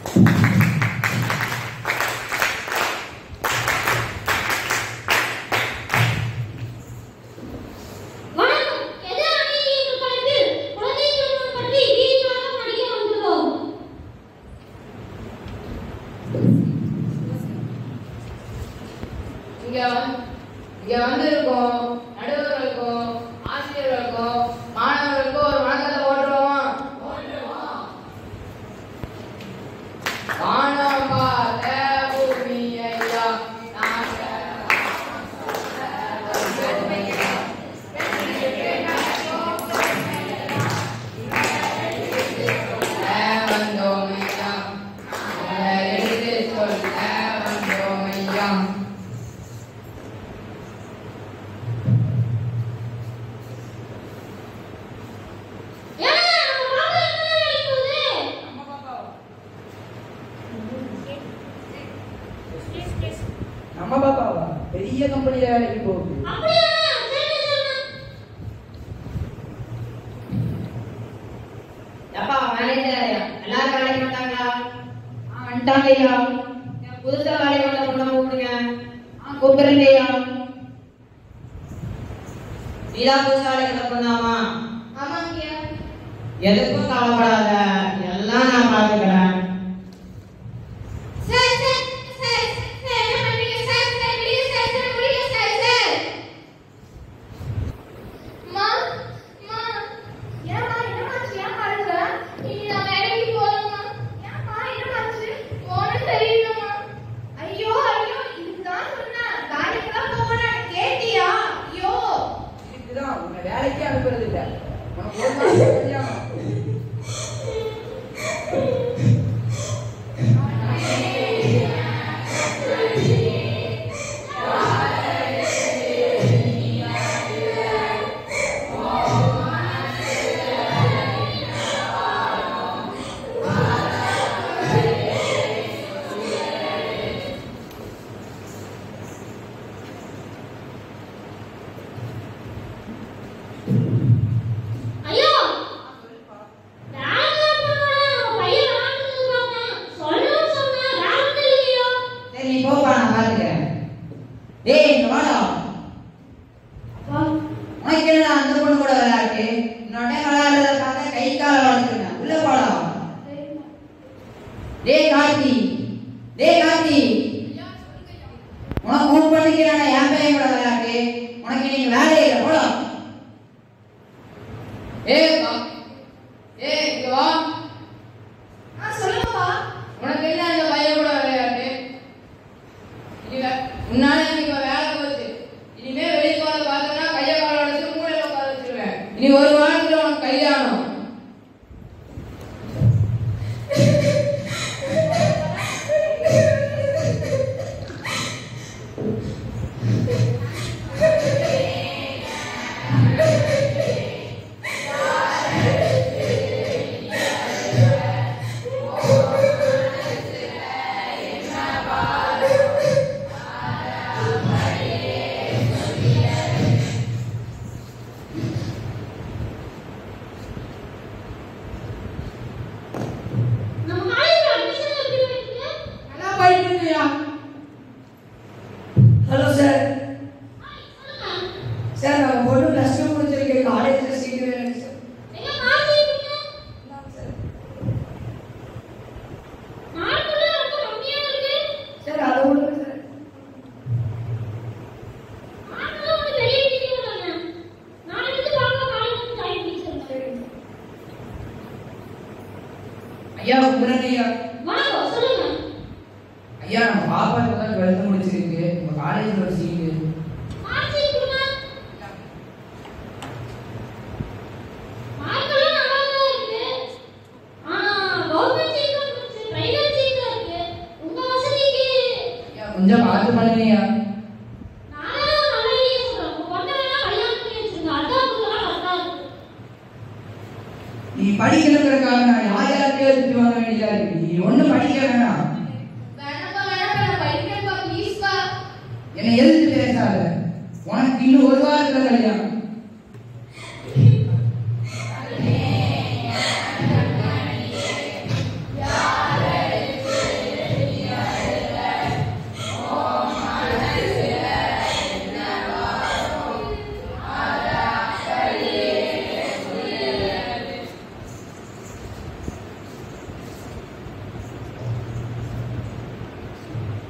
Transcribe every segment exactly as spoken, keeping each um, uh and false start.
இங்க வந்து இருக்கோம் நடுவர்களுக்கும் ஆசிரியர்களுக்கும் மாணவர்களுக்கும் ஒரு வணக்கத்தை போட்டுருவோம். வானம் பார்த்த பூமி ஐயா வந்தோம் ஐயா எடுத்து சொல்ல வந்தோம் ஐயா. நம்ம பாப்பாவா பெரிய கம்பெனில வேலைக்கு போகுது. அப்பா மேனேஜர் எல்லாரும் வேலைக்கு வந்தாங்களா? ஆ வந்துட்டாங்க ஐயா. புதுசா வேலைக்கு வந்த பொண்ணை கூப்பிடுங்க. ஆ கூப்பிடுறேங்க ஐயா. நீதான் புதுசா வேலைக்கு வந்த பொண்ணாமா? ஆமாங்க ஐயா. எதுக்கும் கவலைப்படாத, எல்லாம் நான் பார்த்துக்கிறேன். வேலைக்கு அனுப்புறது இல்ல. ஒரு மாசம் கல்யாணம். இனி ஒரு வாரத்துல உனக்கு கல்யாணம். Hello sir. சார் நான் பொண்ணு பிளஸ் டூ முடிச்சிருக்கேன். காலேஜ்ல சீட் வேணும் சார். எங்க மார்க் சார் மார்க் கூட ரொம்ப கம்மியா இருக்கு. சார் அது ஒண்ணு சார். மார்க் ஒரு பெரிய விஷயம் இல்லங்க. நான் எடுத்து பார்க்க காலேஜ் ஜாயின் பண்ணிட்டேன். ஐயா குமரன் ஐயா. வணக்கம் சொல்லுங்க. ஐயா நம்ம பாப்பா இப்பதான் டுவெல்த் முடிச்சிருக்கு. உங்க காலேஜ்ல ஒரு சீட். மார்க் சீட் கொடுங்க. மார்க் எல்லாம் நல்லா தான் இருக்கு. ஆனா கவர்மெண்ட் சீட் வந்து பிரைவேட் சீட் இருக்கு. உங்க வசதிக்கு ஐயா கொஞ்சம் பார்த்து பண்ணுங்க ஐயா. நானே ஒரு நல்ல ஐடியா சொல்றேன். உங்க பொண்ணை வேணா கல்யாணம் பண்ணி வச்சிருங்க. அதான் உங்களுக்கு கரெக்டா இருக்கும். நீ படிக்கணுங்கிறதுக்காக நான் யார் யாருக்கே திட்டு வாங்க வேண்டியதா இருக்கு. நீ ஒன்றும் படிக்க வேணாம். என்னை எதிர்த்து பேசாத. உனக்கு இன்னும் ஒரு வாரத்துல கல்யாணம். யாரை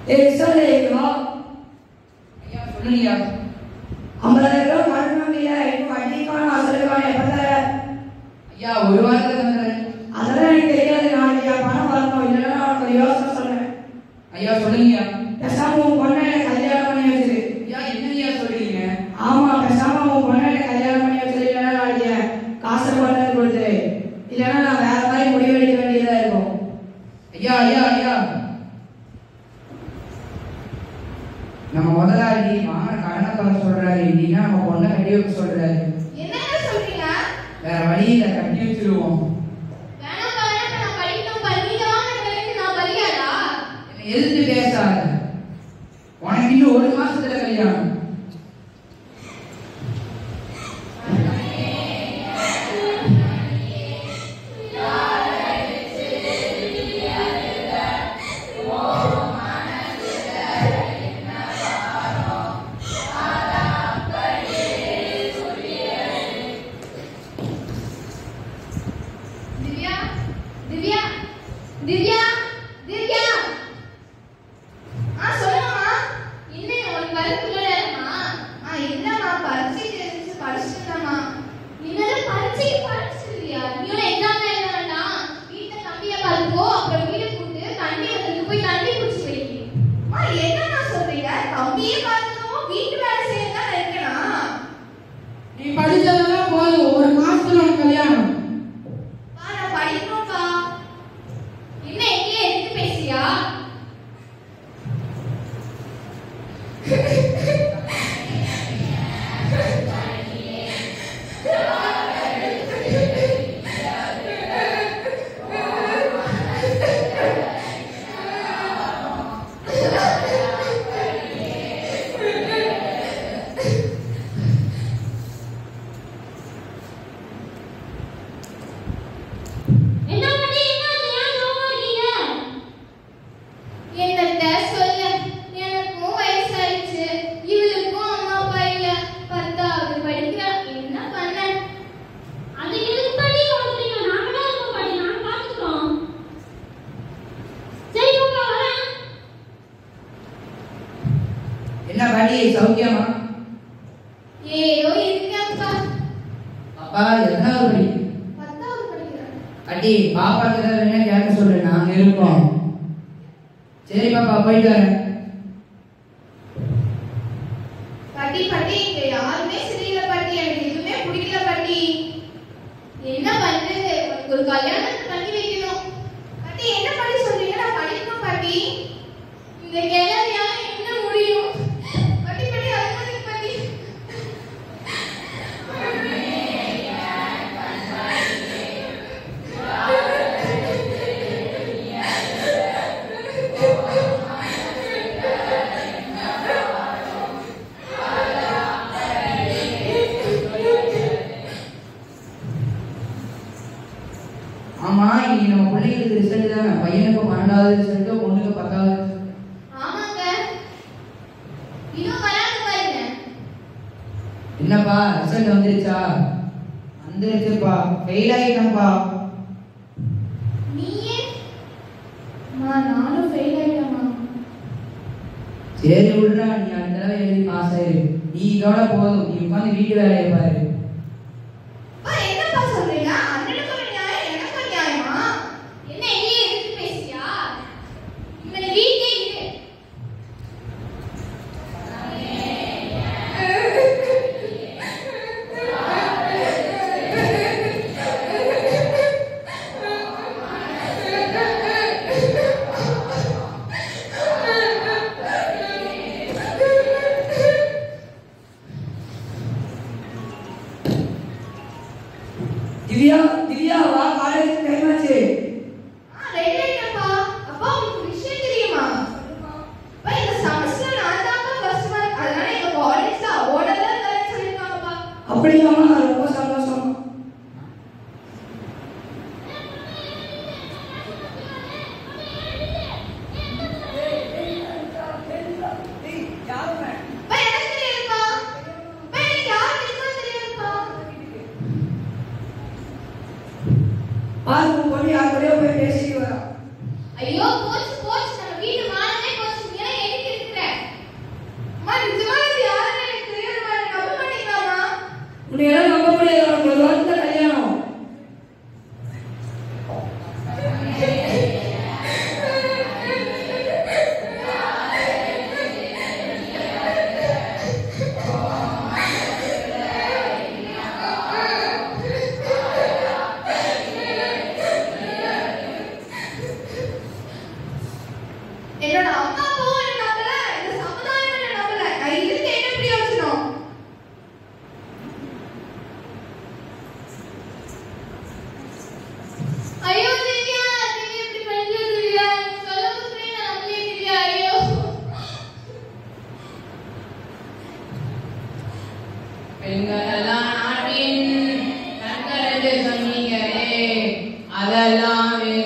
ஏய் சொல்லுங்களா ஐயா சொல்லுங்கய்யா. ஐம்பதாயிரம் ரூபாய் வரணும் இல்லையா? இன்னும் வட்டிக்கான அசலுக்கான எப்போ தர? ஐயா ஒரு வாரத்துல தந்துடுறேன். அதெல்லாம் எனக்கு தெரியாது. நாளைக்கு என் பணம் வரணும். இல்லைன்னா நான் ஒரு யோசனை சொல்றேன். ஐயா சொல்லுங்கய்யா. பேசாம உன் பொண்ணை எனக்கு கல்யாணம் பண்ணி வச்சிரு. ஐயா என்னையா சொல்றீங்க? ஆமா, பேசாம உன் பொண்ணை எனக்கு கல்யாணம் பண்ணி வச்சிரு. இல்லைன்னா நாளைக்கு காசை கொண்டு கொடுத்துரு. இல்லைன்னா நான் வேற மாதிரி முடிவெடுக்க வேண்டியதா இருக்கும். ஐயா ஐயா ஐயா நம்ம முதலாளி வாங்க கடனை பண்ண சொல்றாரு. இல்லைன்னா நம்ம பொண்ணை கட்டி வைக்க சொல்றாரு. என்னங்க சொல்றீங்க? வேற வழி இல்லை, கட்டி வச்சிருவோம். வேணாம் வேணாம், நான் படிக்கணும் பா. நீங்க வாங்க வேலைக்கு, நான் படியாதா? என்னை எதிர்த்து பேசாத. உனக்கு இன்னும் ஒரு மாசத்துல கல்யாணம். திவ்யா திவ்யா திவ்யா திவ்யா ஆ சொல்லுமா. இன்னும் உனக்கு வரக்குள்ளமா? ஆ இல்லம்மா, பரீட்சை தெரிஞ்சு படிச்சிட்டேன்மா. இன்னும் பரீட்சை படிச்சிருக்கியா? நீயோட எக்ஸாம் எழுத வேண்டாம். வீட்டுல தம்பியை பார்த்துக்கோ. அப்புறம் வீடு கூட்டு தண்ணி வந்து போய் தண்ணி குடிச்சு வைக்கி. அம்மா என்னம்மா சொல்றீங்க? தம்பியே பார்த்துக்கணும், வீட்டு வேலை செய்ய தான் இருக்கணும். நீ படிச்சதெல்லாம் போதும், ஒரு மாசத்துல உனக்கு கல்யாணம். பா நான் படிக்கணும்ப்பா. என்ன எங்கேயே எதுக்கு பேசியா? என்ன பண்ணி என்ன ஏன் சோமா இருக்கீங்க? என்னத்த சொல்ல, எனக்கும் வயசாயிடுச்சு. இவளுக்கும் அம்மா அப்பா இல்ல. பத்தாவது படிக்கிறா. என்ன பண்ண? அது எதுக்கு படி கொடுக்குறீங்க? நாங்களா இருக்கோம் படி, நாங்க பாத்துக்கிறோம். சரி போங்க வரேன். என்ன பாட்டி சௌக்கியமா? ஏதோ இருக்கேன்ப்பா. அப்பா எதாவது படி. பத்தாவது படிக்கிறேன். அடி பாப்பாக்கு ஏதாவது வேணா கேட்க சொல்லு, நாங்க இருக்கோம். சரி பாப்பா போயிட்டு வரேன். பாட்டி பாட்டி இங்க யாருமே சரியில்லை பாட்டி. எனக்கு எதுவுமே பிடிக்கல பாட்டி. என்ன பண்றது? உனக்கு ஒரு கல்யாணத்தை பண்ணி வைக்கணும். பாட்டி என்ன பண்ணி சொல்றீங்க? நான் படிக்கணும் பாட்டி. இந்த கிழமையால என்ன முடியும்? பாட்டி பாட்டி அழுகாதீங்க பாட்டி. ஆமா இன்னைக்கு நம்ம பிள்ளைங்களுக்கு ரிசல்ட் தானே. பையனுக்கு பன்னெண்டாவது ரிசல்ட், பொண்ணுக்கு பத்தாவது. ஆமாங்க. இன்னும் வராது பாருங்க. என்னப்பா ரிசல்ட் வந்துருச்சா? வந்துருச்சுப்பா. ஃபெயில் ஆயிட்டேன்ப்பா. நீயே? அம்மா நானும் ஃபெயில் ஆயிட்டேம்மா. சரி விடுறா, நீ அந்த தடவை எழுதி பாஸ் ஆயிரு. நீ இதோட போதும், நீ உட்காந்து வீட்டு வேலையை பாரு. அப்பா என்னப்பா சொல்றீங்க? அண்ணனுக்கு ஒரு நியாயம், எனக்கு ஒரு நியாயமா? என்ன எங்கேயே எதுக்கு பேசியா? இவனை வீட்டே இரு. திவ்யா திவ்யா வா, காலேஜ் டைம் ஆச்சு. ஆ ரெடி ஆயிட்டப்பா. அப்பா உங்களுக்கு விஷயம் தெரியுமா? அப்பா இந்த செமஸ்டர் நான் தான் ஃபர்ஸ்ட் மார்க். அதனால எங்க காலேஜ்ல அவார்ட் எல்லாம் தரேன்னு சொல்லிருக்காங்கப்பா. அப்படியாம்மா, ரொம்ப சந்தோஷம். அப்பா எனக்கு தெரியும்ப்பா. அப்பா எனக்கு யார் தெரியுமா தெரியும்ப்பா. பாரு உன் பொண்ணு யார் கூடயோ போய் பேசிட்டு வரா. ஐயோ போச்சு போச்சு, நம்ம வீட்டு மானமே போச்சு. ஏன் அதெல்லாம் வேணும்.